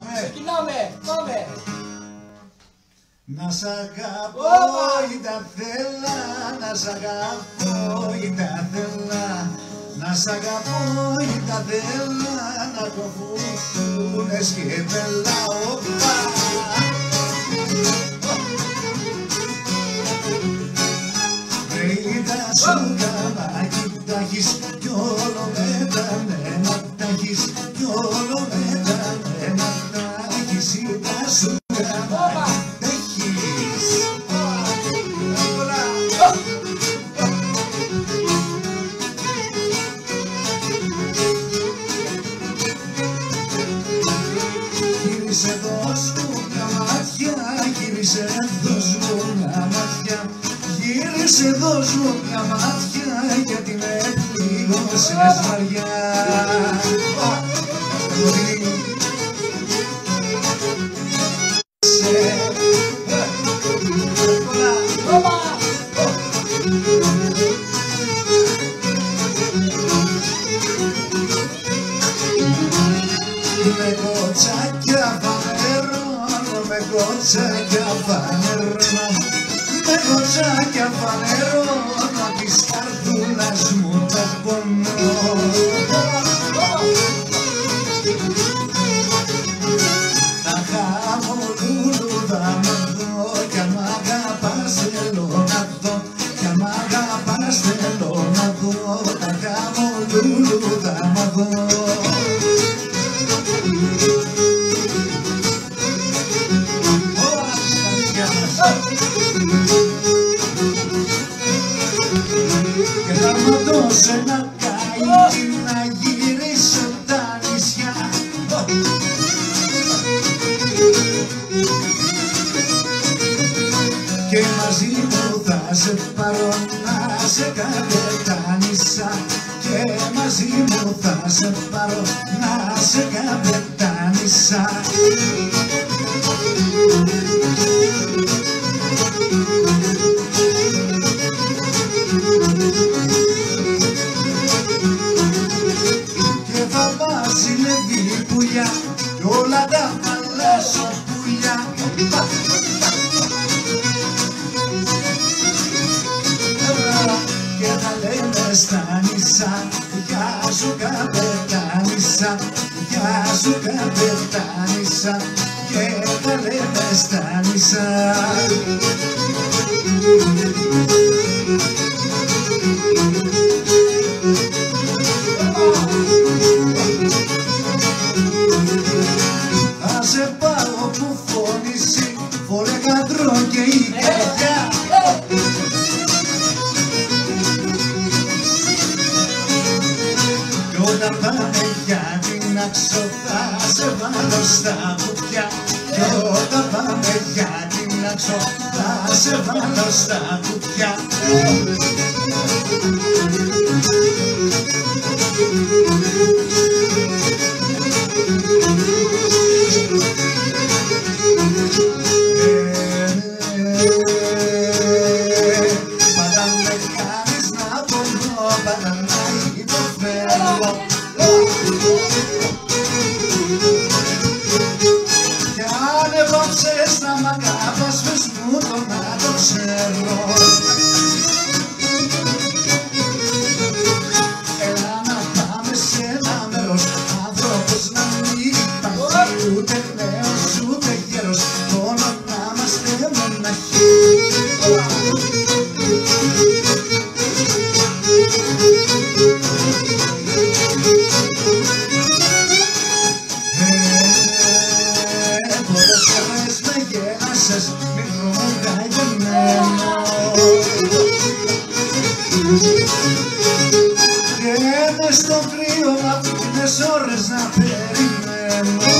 Ξεκινάμε, πάμε. Να σ' αγαπώ ή τα θέλα, να σ' αγαπώ ή τα θέλα, να σ' αγαπώ ή τα θέλα, να κοφούθουνες και πέλα, οπα. Βρήκα σου καμάκι τ' έχεις κι όλο μεταμένα τ' έχεις κι όλο μεταμένα τ' έχεις ή τα σου καμάκι τ' έχεις. Γύρισε δώσ' μου μια μάτια, γύρισε δώσ' μου μια μάτια, γύρισε δώσ' μου μια μάτια γιατί με πλήγωσες βαριά. Με κοτσάκια φανερώνω, με κοτσάκια φανερώνω, με κοτσάκια φανερώνω της καρδούλας μου το πονό. Τα χάμω λουλούδα να δω κι αν μ' αγαπάς θέλω να δω, κι αν μ' αγαπάς θέλω να δω, τα χάμω λουλούδα να δω. Και θα μου δώσω ένα καΐκι να γυρίσω τα νησιά. Και μαζί μου θα σε πάρω να σε καπετάνισα, και μαζί μου θα σε πάρω να σε καπετάνισα. Και θα βασιλεύει πουλιά κι όλα τα μαλάσω πουλιά. Και θα λέμε στα νησά, γεια σου καπετάνισσα, γεια σου καπετάνισσα, και θα λέμε στα νησά. Θα σε πάω που φωνήσει, φορέ καντρό και η καρδιά. Κι όταν πάμε για την άξο θα σε βάλω στα κουπιά, κι όταν πάμε για την άξο θα σε βάλω στα κουπιά. Πάντα με κάνεις να πονώ, πάντα να υποφέρω, κι αν έβαψες να μ' αγαπάς πες μου το να το ξέρω. Έλα να πάμε σε ένα μέρος, άνθρωπος να μην υπάρχει, ούτε νέος ούτε γέρος, μόνο να είμαστε μοναχοί. Πολλές φορές με γέλασες, μικρό καημένο, και μες στο κρύο αυτές ώρες να περιμένω.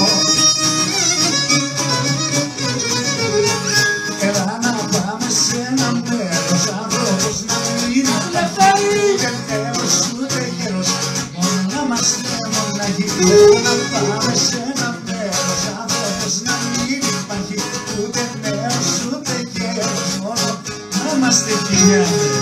Έλα να πάμε σε ένα μέρος, άνθρωπος να μην υπάρχει, ούτε νέος ούτε γέρος, μόνο να είμαστε μοναχοί. Έλα να πάμε σε ένα μέρος, άνθρωπος να μην υπάρχει, ούτε νέος ούτε γέρος, μόνο να είμαστε χιλιάδες.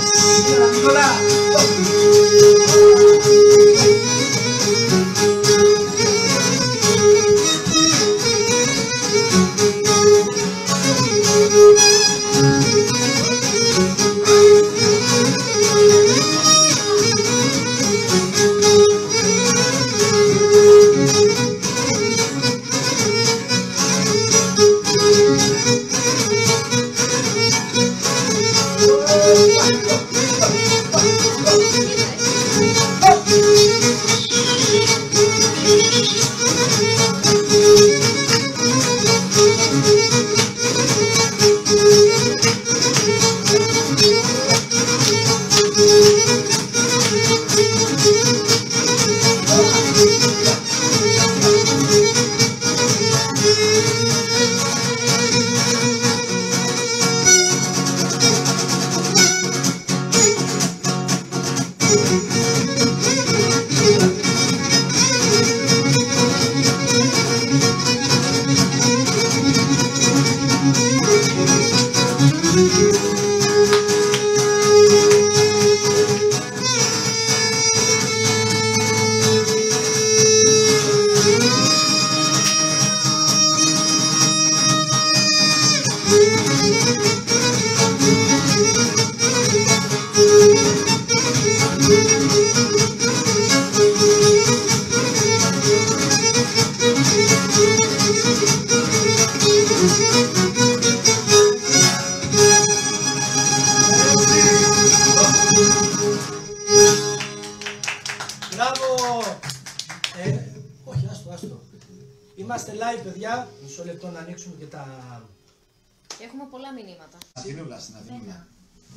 άστο. Είμαστε live, παιδιά. Μισό λεπτό να ανοίξουμε και τα... Έχουμε πολλά μηνύματα. Αθηνούλα, στην Αθηνούλα.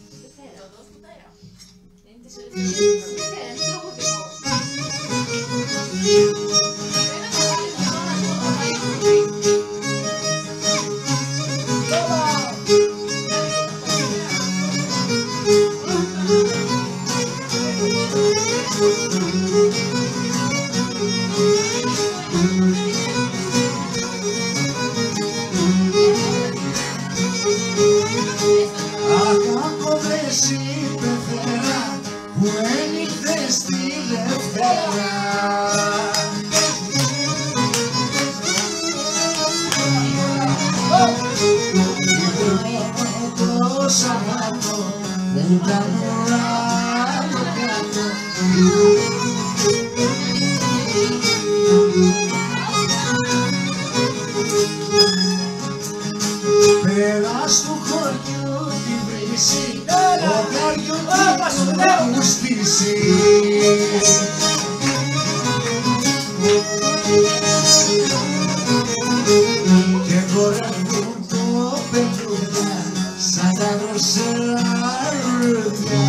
Πέρας του χωριού τη βρύση, ο καριωτή να μου στήσει. Και χορεύουν το πετρούδια σαν τα δροσερά ρούδια.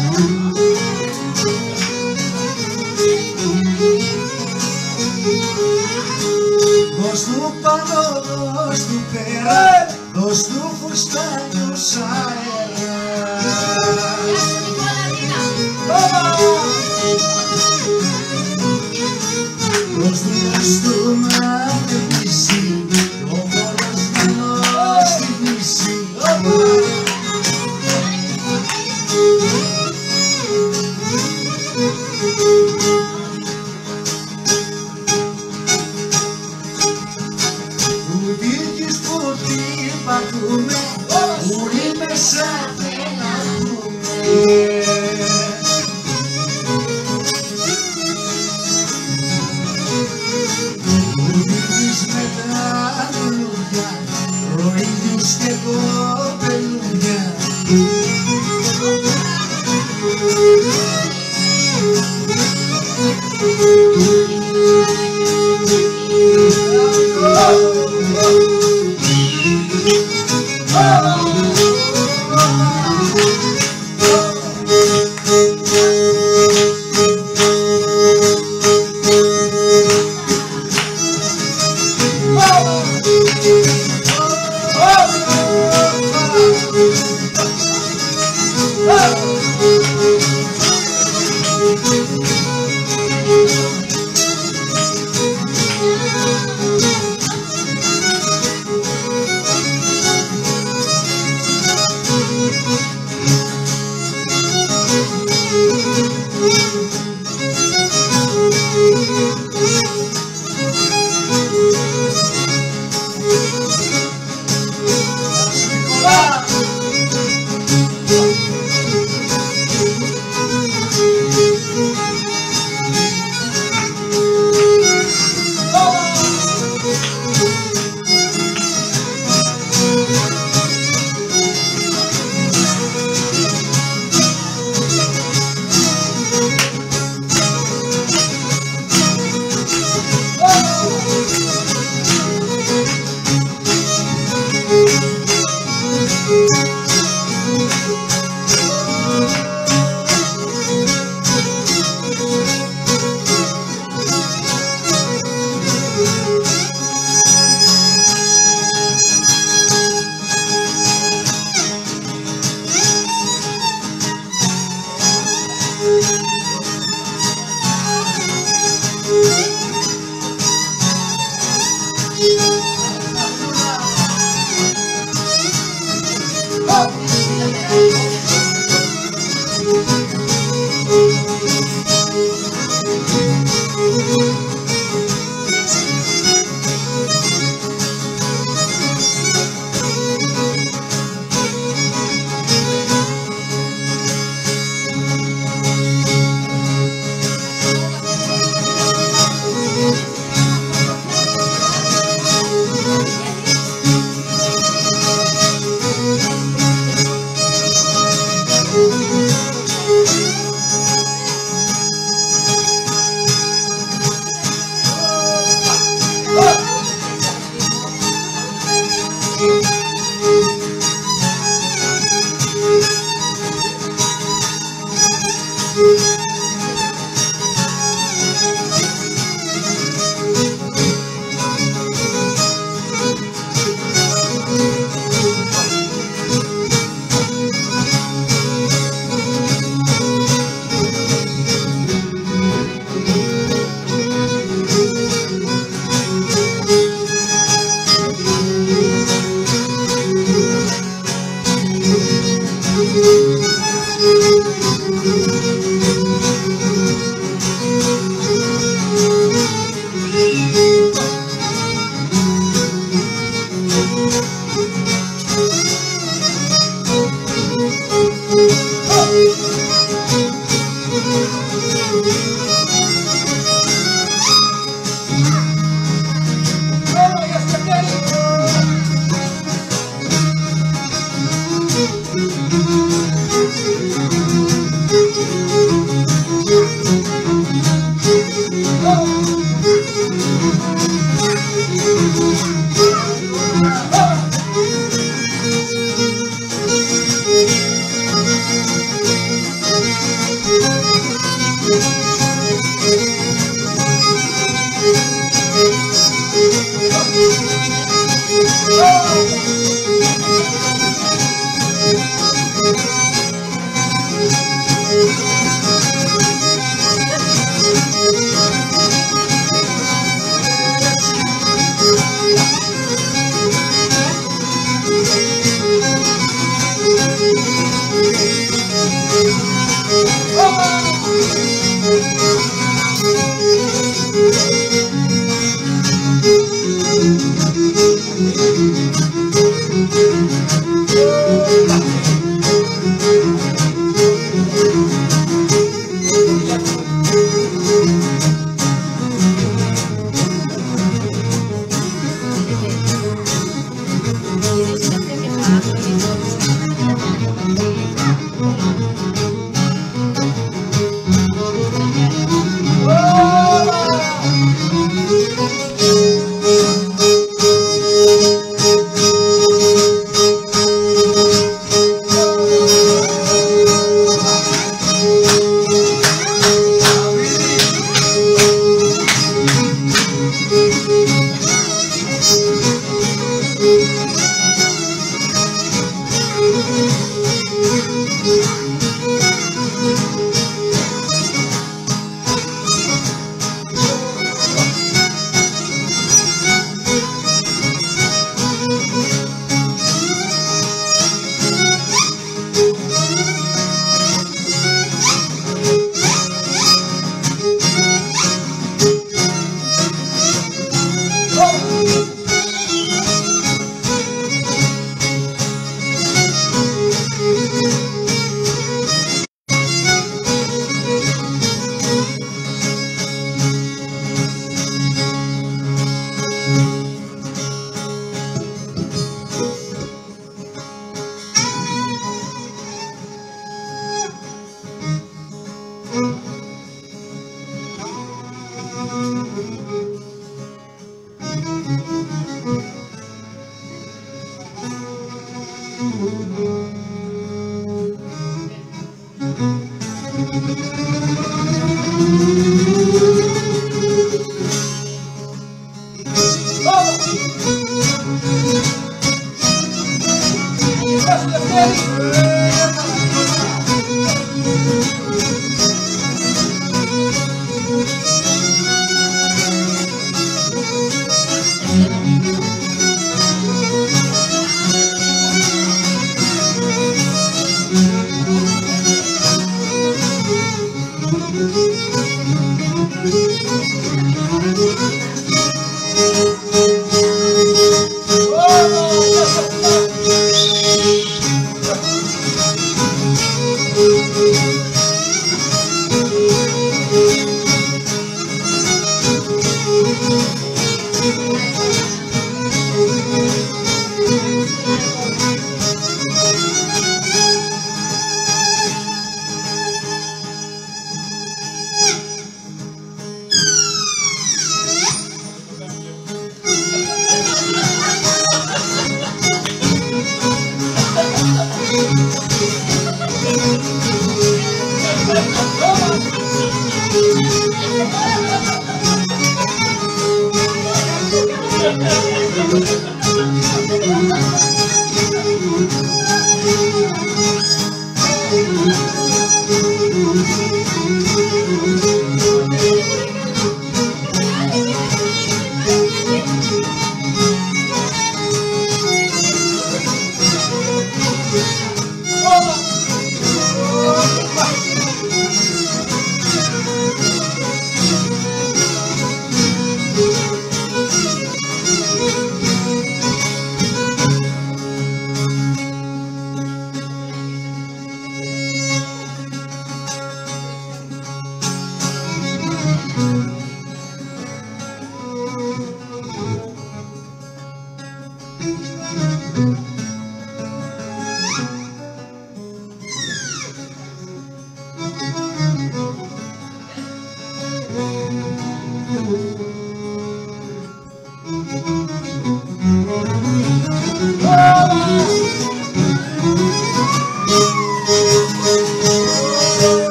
Δώσ' του πάνω, δώσ' του πέρα, δώσ' του φουστάνιους αέρα. Δώσ' του να πετύσει, ο μόνος μένος στη δύση. Ουρί μέσα δεν ακούμε. Ουρίδης με τα λουλούδια, ροίδους και κοπελούδια. Oh!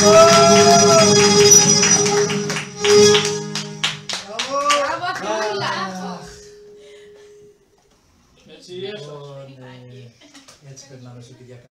Μπράβο, Αχιλλούλα. Έτσι περνάμε στο Κυριακά.